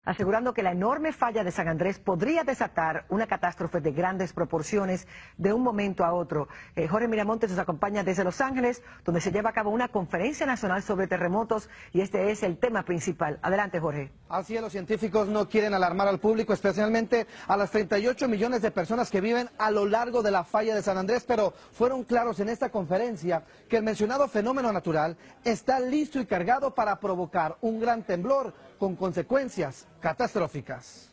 asegurando que la enorme falla de San Andrés podría desatar una catástrofe de grandes proporciones de un momento a otro. Jorge Miramontes nos acompaña desde Los Ángeles, donde se lleva a cabo una conferencia nacional sobre terremotos y este es el tema principal. Adelante, Jorge. Así es, los científicos no quieren alarmar al público, especialmente a las 38 millones de personas que viven a lo largo de la falla de San Andrés, pero fueron claros en esta conferencia que el mencionado fenómeno natural está listo y cargado para provocar un gran temblor con consecuencias catastróficas.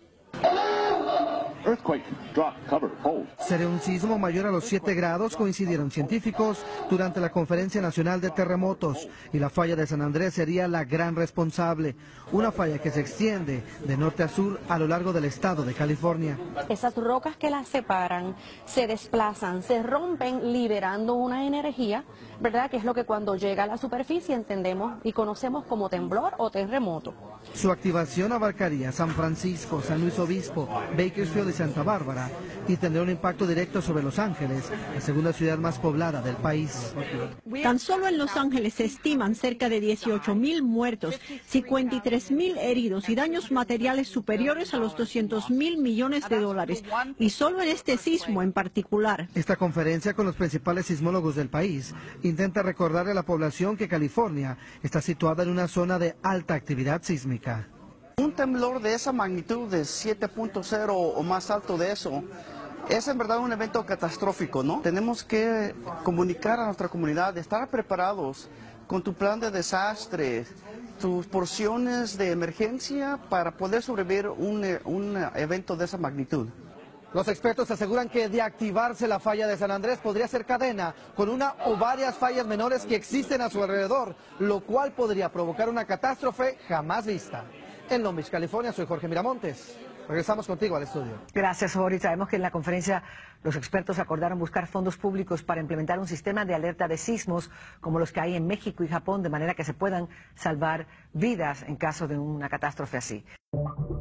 Sería un sismo mayor a los 7 grados, coincidieron científicos durante la Conferencia Nacional de Terremotos, y la falla de San Andrés sería la gran responsable, una falla que se extiende de norte a sur a lo largo del estado de California. Esas rocas que las separan se desplazan, se rompen, liberando una energía, ¿verdad? Que es lo que cuando llega a la superficie entendemos y conocemos como temblor o terremoto. Su activación abarcaría San Francisco, San Luis Obispo, Bakersfield y Santa Bárbara, y tendrá un impacto directo sobre Los Ángeles, la segunda ciudad más poblada del país. Tan solo en Los Ángeles se estiman cerca de 18,000 muertos, 53,000 heridos y daños materiales superiores a los 200,000 millones de dólares, y solo en este sismo en particular. Esta conferencia con los principales sismólogos del país intenta recordarle a la población que California está situada en una zona de alta actividad sísmica. Un temblor de esa magnitud, de 7.0 o más alto de eso, es en verdad un evento catastrófico, ¿no? Tenemos que comunicar a nuestra comunidad, estar preparados con tu plan de desastre, tus porciones de emergencia para poder sobrevivir un evento de esa magnitud. Los expertos aseguran que de activarse la falla de San Andrés podría ser cadena con una o varias fallas menores que existen a su alrededor, lo cual podría provocar una catástrofe jamás vista. En Long Beach, California, soy Jorge Miramontes. Regresamos contigo al estudio. Gracias, Jorge. Sabemos que en la conferencia los expertos acordaron buscar fondos públicos para implementar un sistema de alerta de sismos como los que hay en México y Japón, de manera que se puedan salvar vidas en caso de una catástrofe así.